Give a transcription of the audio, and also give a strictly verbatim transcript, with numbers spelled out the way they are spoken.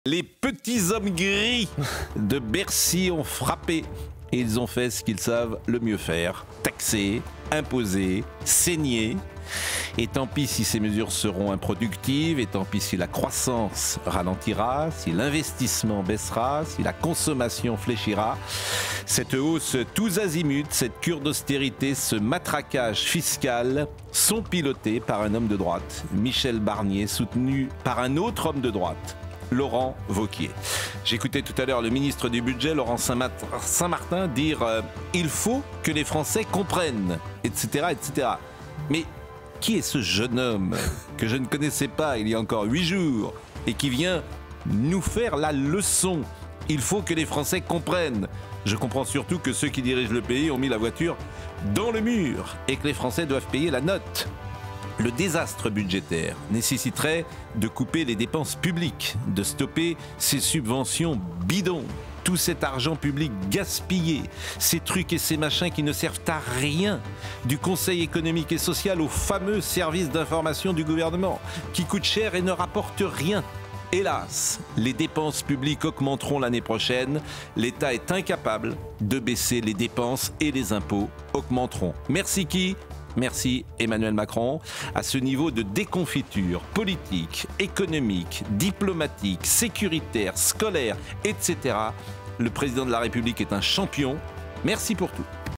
Les petits hommes gris de Bercy ont frappé et ils ont fait ce qu'ils savent le mieux faire, taxer, imposer, saigner. Et tant pis si ces mesures seront improductives, et tant pis si la croissance ralentira, si l'investissement baissera, si la consommation fléchira. Cette hausse tous azimuts, cette cure d'austérité, ce matraquage fiscal sont pilotés par un homme de droite, Michel Barnier, soutenu par un autre homme de droite, Laurent Wauquiez. J'écoutais tout à l'heure le ministre du Budget, Laurent Saint-Martin, dire euh, « il faut que les Français comprennent », et cetera, et cetera. Mais qui est ce jeune homme que je ne connaissais pas il y a encore huit jours et qui vient nous faire la leçon? Il faut que les Français comprennent. Je comprends surtout que ceux qui dirigent le pays ont mis la voiture dans le mur et que les Français doivent payer la note. Le désastre budgétaire nécessiterait de couper les dépenses publiques, de stopper ces subventions bidons, tout cet argent public gaspillé, ces trucs et ces machins qui ne servent à rien, du Conseil économique et social au fameux service d'information du gouvernement, qui coûte cher et ne rapporte rien. Hélas, les dépenses publiques augmenteront l'année prochaine. L'État est incapable de baisser les dépenses et les impôts augmenteront. Merci qui ? Merci Emmanuel Macron. À ce niveau de déconfiture politique, économique, diplomatique, sécuritaire, scolaire, et cetera, le président de la République est un champion. Merci pour tout.